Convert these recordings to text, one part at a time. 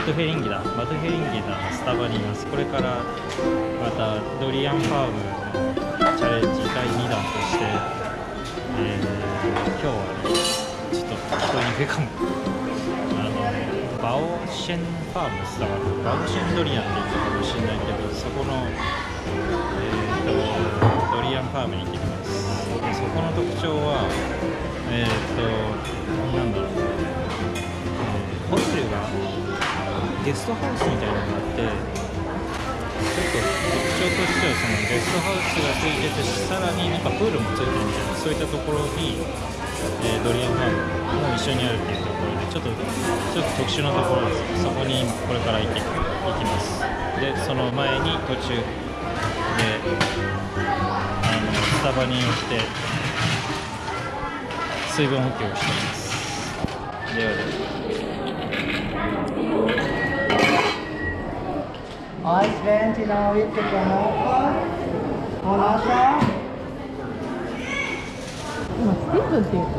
トゥフェリンギだ。マトゥフェリンギだ。スタバにいます。これからまたドリアンファームのチャレンジ第2弾として、今日はね、ちょっと聞こえにくいかも。バオシェンファームって言ったかな、バオシェンドリアンって言ったかもしれないけど、そこの、ドリアンファームに来てます。でそこの特徴は、なんだろう、ホテルがゲストハウスみたいなのがあって、ちょっと特徴としてはそのゲストハウスがついてて、さらになんかプールもついてるみたいな、そういったところに、ドリアンファームも一緒にあるっていうところで、ちょっと特殊なところです。そこにこれから行きます。でその前に途中でスタバに寄って水分補給をしています。ではでは。 Ice venti now with the canapa. Onasa. 今スティーブンって言った？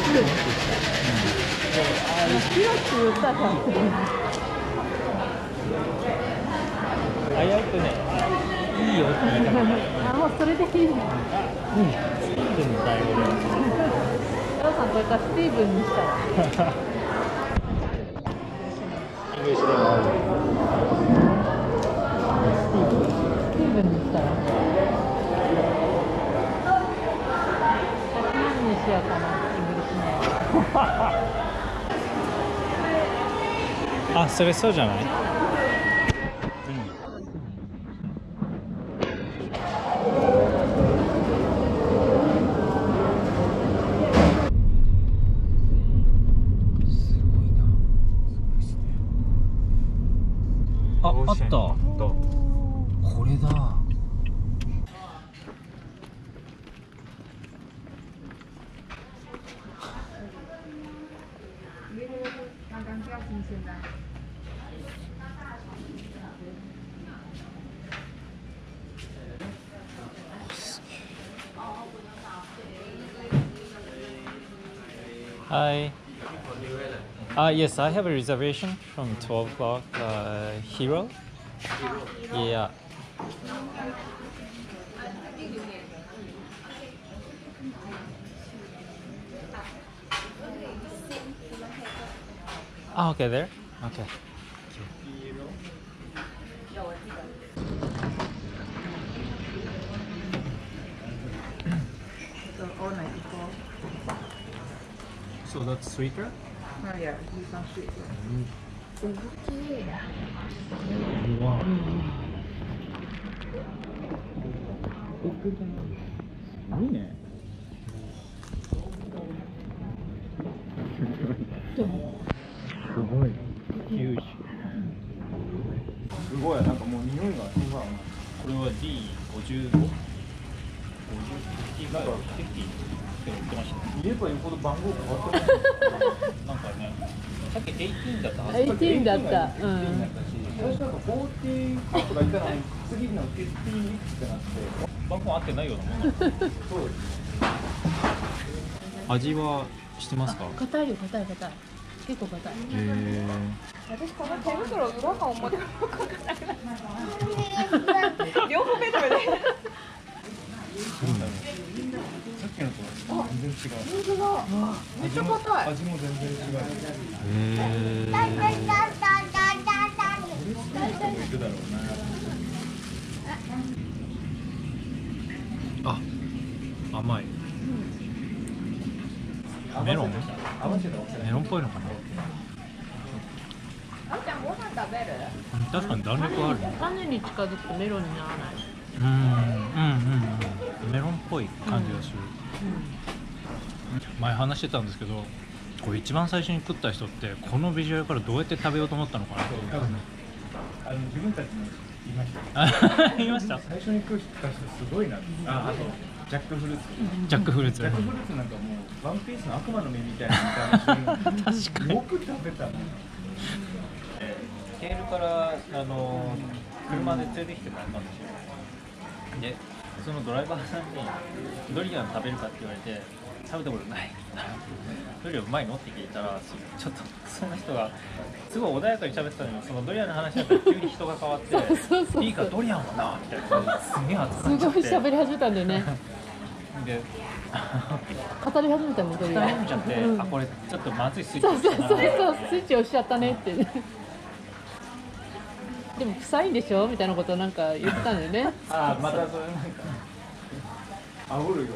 ヒロって言ったじゃん。 早くね、いいよって言いたかった。 あ、もうそれでいい。 スティーブンの最後で。 ヒロさんこれからスティーブンにしたら。 イングリッシュでもある。 スティーブンにしたら。何にしようかな、イングリッシュね。 あ、それそうじゃない？あった。これだ。Hi. Yes, I have a reservation from 12 o'clock. Hero? Yeah. Ah, okay, there? Okay. So all 94. So that's sweeter? Oh yeah, you can see it. うわ。すごいね。すごい。ヒュージ。 すごい、なんかもう匂いがすごい。 これは D55。50なんか50って言ってましたね。 言えば言うほど番号変わってます。 なんかね、さっき18だったはず。 18だった。 最初なんか40カップがいたのに、次の50ってなって。 番号合ってないようなもん。 そうです。 味はしてますか？ 硬いよ、硬い。結構硬い。 私この手袋裏が表か分かんない両方ベタベタさっきのと全然違う。 本当だめっちゃ硬い味も全然違う。いくだろうな。 あ、甘い。メロン？メロンっぽいのかな。 あんちゃんご飯食べる？ 確かに弾力あるね。 種に近づくとメロンにならない。 メロンっぽい感じがする。前話してたんですけど、これ一番最初に食った人ってこのビジュアルからどうやって食べようと思ったのかな。 自分たちも言いました。 言いました。 最初に食った人すごいな。あとジャックフルーツ。 ジャックフルーツ。 ジャックフルーツなんかもうワンピースの悪魔の実みたいな見た目して確かによく食べたな。 ケールから車で連れてきてもらったんですよ。で、そのドライバーさんにドリアン食べるかって言われて、 食べたことないって言ったらドリアンうまいのって聞いたらちょっとその人がすごい穏やかに喋ってたのにそのドリアンの話だったら急に人が変わっていいかドリアンはなみたいな感じですげえ熱くなっちゃってすごい喋り始めたんだよねで語り始めたんだよ語り始めちゃって、あこれちょっとまずいスイッチそう押したなスイッチ押しちゃったねってでも臭いんでしょみたいなことをなんか言ってたんだよねああまたそれなんか煽るよ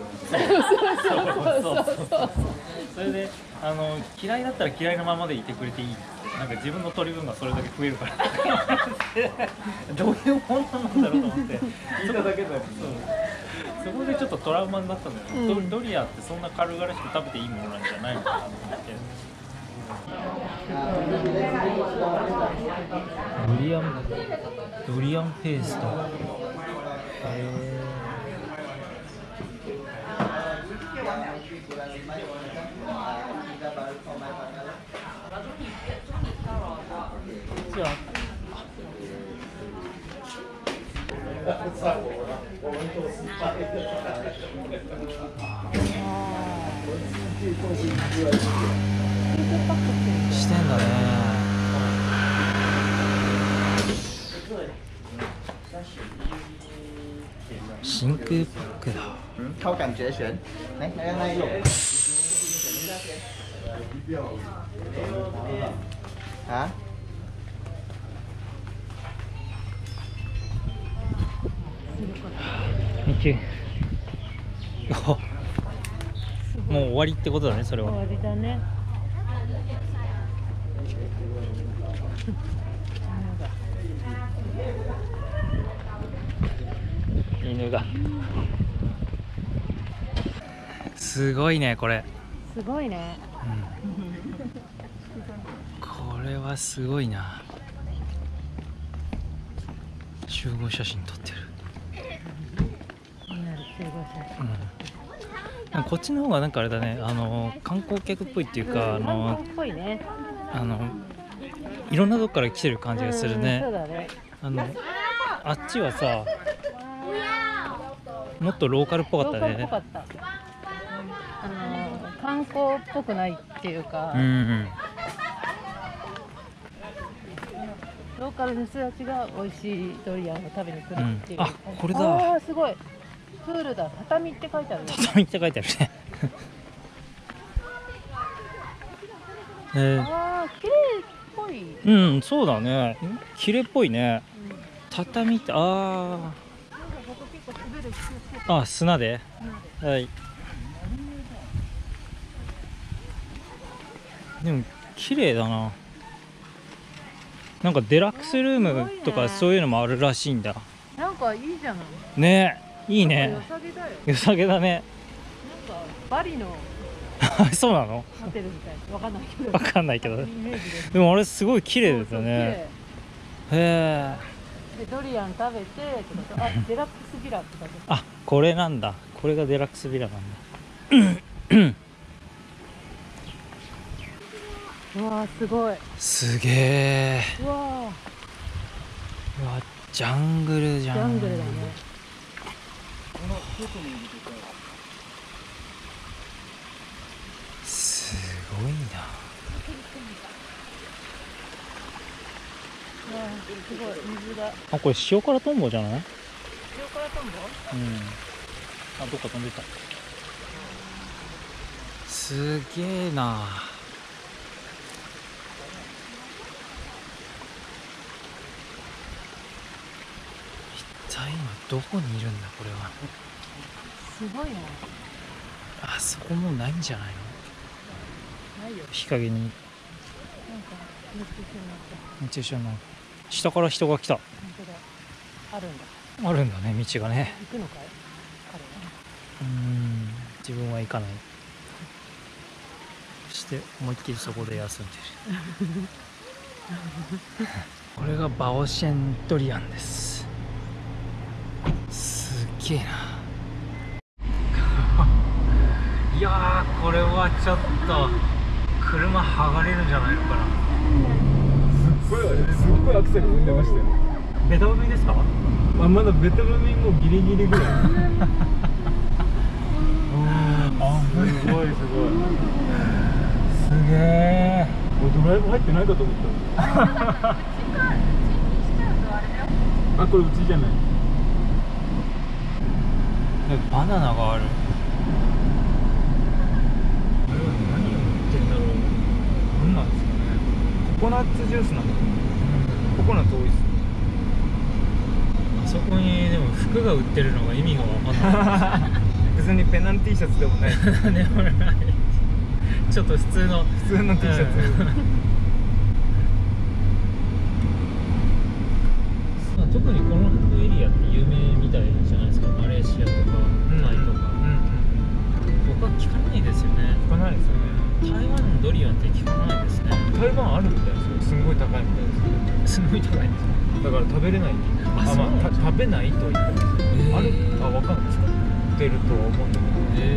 そうそれで嫌いだったら嫌いなままでいてくれていいってなんか自分の取り分がそれだけ増えるからどういうもんなんだろうと思って聞いただけだよそこでちょっとトラウマになったんだよね、ドリアってそんな軽々しく食べていいものなんじゃないのかなと思ってドリアンペーストじゃあしてんだね真空パックだ靠感觉选，来那一种。啊？ もう終わりってことだねそれは終わりだね犬がすごいねこれすごいね、 これはすごいな集合写真撮ってるこっちの方がなんかあれだね観光客っぽいっていうか観光っぽいねいろんなとこから来てる感じがするねそうだねあっちはさもっとローカルっぽかったねローカルっぽかった観光っぽくないっていうか、ローカルの人たちが美味しいドリアンを食べに来るっていう、 あこれだあーすごいプールだ畳って書いてあるね畳って書いてあるねあー綺麗っぽいそうだね綺麗っぽいね、畳って砂で、はいでも綺麗だななんかデラックスルームとかそういうのもあるらしいんだなんかいいじゃないねいいね良さげだよ良さげだねなんかバリのそうなのホテルみたいなわかんないけどわかんないけどイメージででもあれすごい綺麗ですよねへえでドリアン食べてとかデラックスビラって書いてあるこれなんだこれがデラックスビラなんだうわーすごいすげえうわうわジャングルじゃんジャングルだねすごいなうわーすごい水がこれ塩辛トンボじゃない塩辛トンボどっか飛んでたすげえな一体今どこにいるんだこれはすごいなあそこもうないんじゃないのないよ日陰になんか熱中症になった熱中症の下から人が来た本当だあるんだあるんだね道がね行くのかい彼は自分は行かないそして思いっきりそこで休んでるこれがバオシェンドリアンですすっげえないやーこれはちょっと車剥がれるんじゃないのかなすっごいアクセル踏んでましたよベタ踏みですかまだベタ踏みもギリギリぐらいすごいすごい。すげえ。 ドライブ入ってないかと思った。あ、これうちじゃない。 バナナがある。 あれは何を売ってんだろう。何なんですかね。ココナッツジュースなんだ。ココナッツ多いっす。 あそこにでも服が売ってるのが意味が分かんない。 別にペナン T シャツでもない。 でもない。ちょっと普通の T シャツ。 特にこのエリアって有名みたいじゃないですか。マレーシアとかタイとか。僕は聞かないですよね。 聞かないですよね。 台湾のドリアンって聞かないですね。 台湾あるみたいですよ。すんごい高いみたいですけど。 すごい高いんですだから食べれないって言って。 あそうなんですか食べないと言ってます。ある？あ、わかんないですか。売ってるとは思うんだけど。